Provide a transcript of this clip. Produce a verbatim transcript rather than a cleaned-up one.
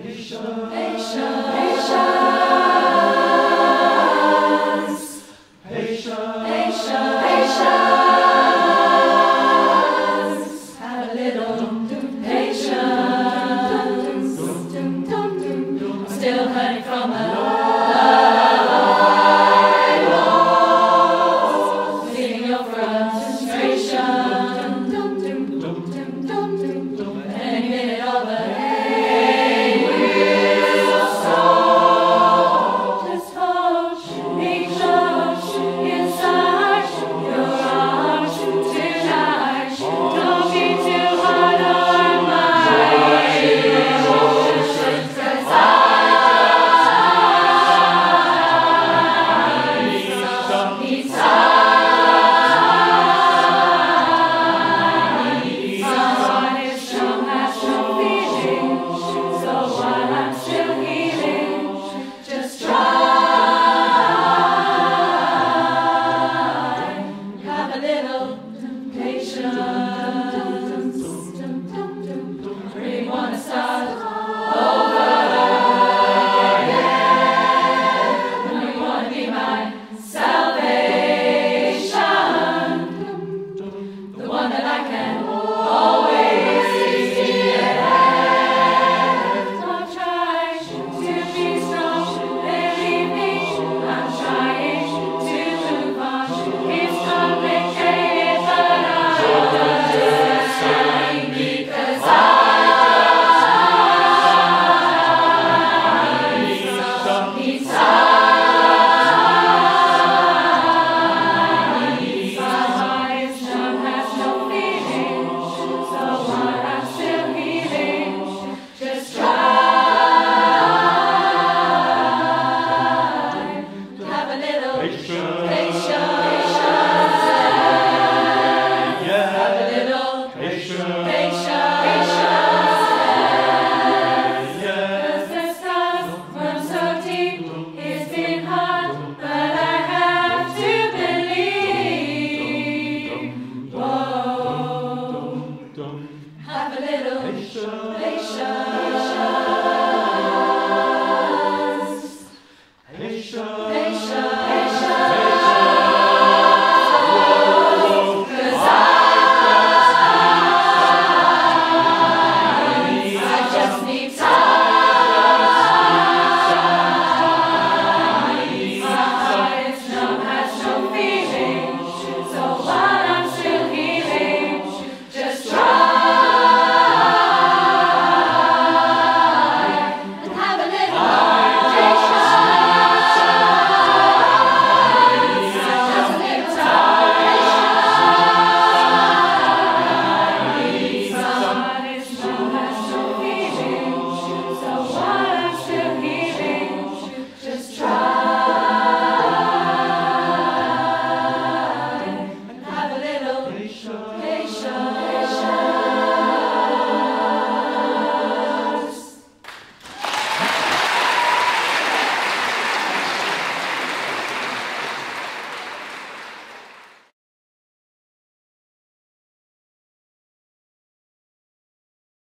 Patience. Patience. Patience. Patience. Have a little patience. Still hurting from a love lost. Feeling your frustration. Any minute of the day will solve. Just hold me close inside your arms tonight. Don't be too hard on my emotions, 'cause I need time. Need time. Patience. We wanna start over again. We wanna be my salvation, the one that I can always see ahead. I'm trying to be strong, believe me. I'm trying to move on. It's complicated, but have a little patience.